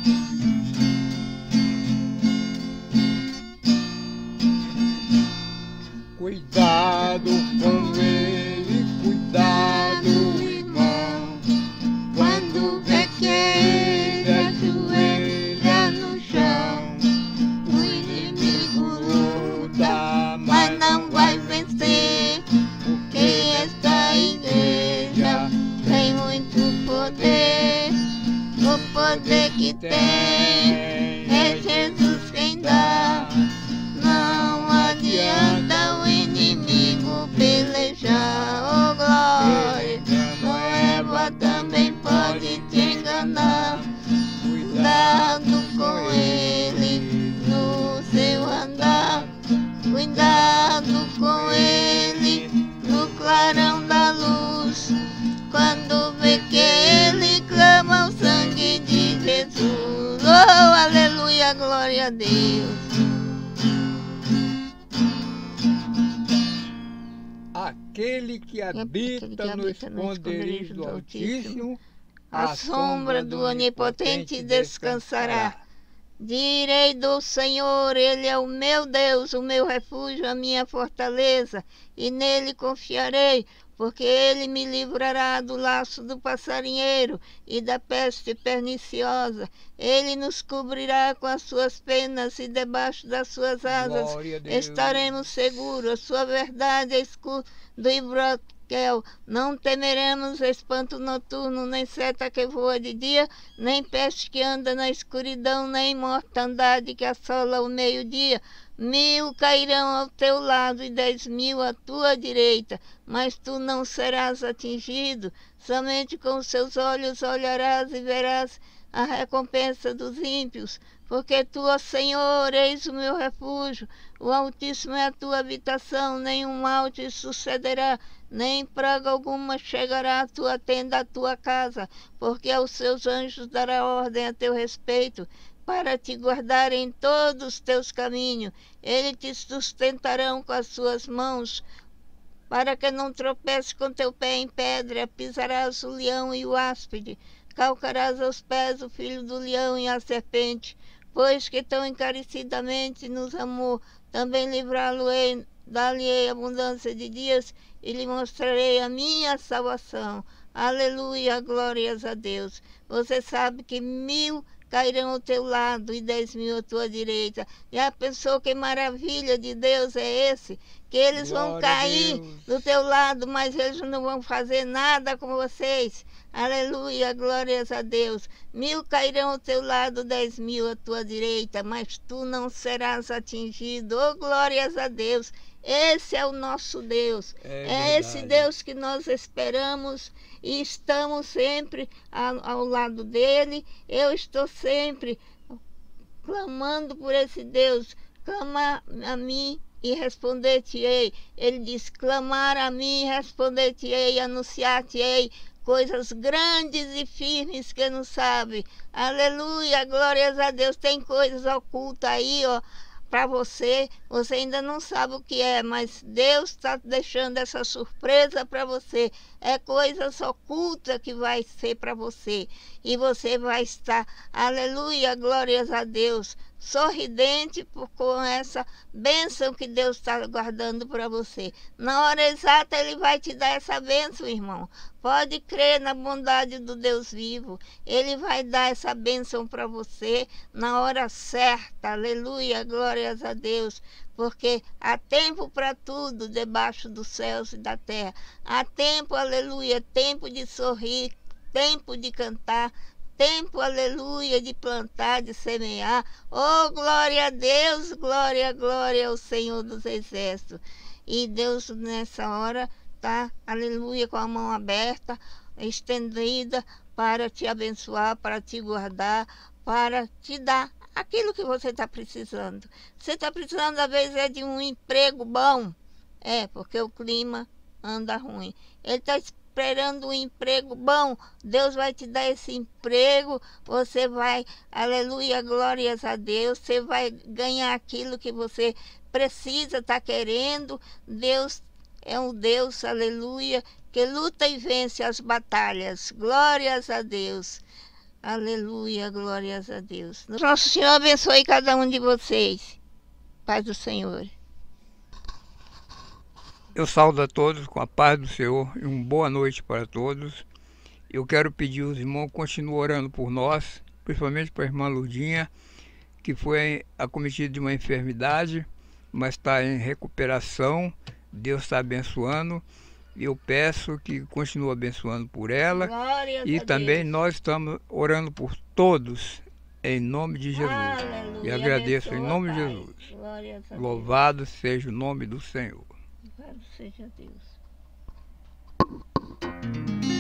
Cuidado com ele, cuidado, irmão. Quando vê que ele ajoelha no chão, o inimigo luta, mas não vai vencer, porque esta igreja tem muito poder. O poder que tem é Jesus quem dá. Não adianta o inimigo pelejar, oh glória. Eva também pode te enganar. Cuidado com ele no seu andar. Cuidado com ele no clarão da luz. Quando vê que ele clama o sangue de Jesus, oh aleluia, glória a Deus. Aquele que habita no esconderijo do Altíssimo, à sombra do Onipotente descansará. Direi do Senhor, Ele é o meu Deus, o meu refúgio, a minha fortaleza, e nele confiarei, porque Ele me livrará do laço do passarinheiro e da peste perniciosa. Ele nos cobrirá com as suas penas e debaixo das suas asas estaremos seguros. A sua verdade é escudo e broquel. Não temeremos espanto noturno, nem seta que voa de dia, nem peste que anda na escuridão, nem mortandade que assola o meio-dia. 1000 cairão ao teu lado e 10.000 à tua direita, mas tu não serás atingido. Somente com os seus olhos olharás e verás a recompensa dos ímpios. Porque tu, ó Senhor, eis o meu refúgio, o Altíssimo é a tua habitação, nenhum mal te sucederá, nem praga alguma chegará à tua tenda, à tua casa, porque aos seus anjos dará ordem a teu respeito, para te guardar em todos os teus caminhos. Eles te sustentarão com as suas mãos, para que não tropeces com teu pé em pedra. Pisarás o leão e o áspide, calcarás aos pés o filho do leão e a serpente. Pois que tão encarecidamente nos amou, também livrá-lo-ei, dar-lhe-ei abundância de dias, e lhe mostrarei a minha salvação. Aleluia, glórias a Deus. Você sabe que 1000 cairão ao teu lado e 10.000 à tua direita. Já pensou que maravilha de Deus é esse? Que eles vão cair do teu lado, mas eles não vão fazer nada com vocês. Aleluia, glórias a Deus. 1000 cairão ao teu lado, 10.000 à tua direita, mas tu não serás atingido. Oh, glórias a Deus. Esse é o nosso Deus. É esse Deus que nós esperamos e estamos sempre ao lado dele. Eu estou sempre clamando por esse Deus. Clama a mim e responder-te-ei. Ele diz: clamar a mim e responder-te-ei, anunciar-te-ei coisas grandes e firmes que não sabe. Aleluia, glórias a Deus. Tem coisas ocultas aí, ó, para você ainda não sabe o que é, mas Deus está deixando essa surpresa para você. É coisas ocultas que vai ser para você, e você vai estar, aleluia, glórias a Deus, sorridente com essa bênção que Deus está guardando para você. Na hora exata Ele vai te dar essa bênção, irmão. Pode crer na bondade do Deus vivo. Ele vai dar essa bênção para você na hora certa. Aleluia, glórias a Deus. Porque há tempo para tudo debaixo dos céus e da terra. Há tempo, aleluia, tempo de sorrir, tempo de cantar, tempo, aleluia, de plantar, de semear. Oh, glória a Deus, glória, glória ao Senhor dos Exércitos. E Deus nessa hora está, aleluia, com a mão aberta, estendida, para te abençoar, para te guardar, para te dar aquilo que você está precisando. Você está precisando, às vezes, de um emprego bom. Porque o clima anda ruim. Ele está esperando um emprego bom. Deus vai te dar esse emprego. Você vai, aleluia, glórias a Deus. Você vai ganhar aquilo que você precisa, está querendo. Deus é um Deus, aleluia, que luta e vence as batalhas. Glórias a Deus. Aleluia, glórias a Deus. Nosso Senhor abençoe cada um de vocês. Paz do Senhor. Eu saúdo a todos com a paz do Senhor e uma boa noite para todos. Eu quero pedir aos irmãos que continuem orando por nós, principalmente para a irmã Lurdinha, que foi acometida de uma enfermidade, mas está em recuperação. Deus está abençoando. E eu peço que continue abençoando por ela. Glórias E a também Deus. nós estamos orando por todos, em nome de Jesus. Aleluia. E agradeço em Abençoa, nome de Pai. Jesus. Glórias a Louvado seja o nome do Senhor. Deus. Louvado seja Deus.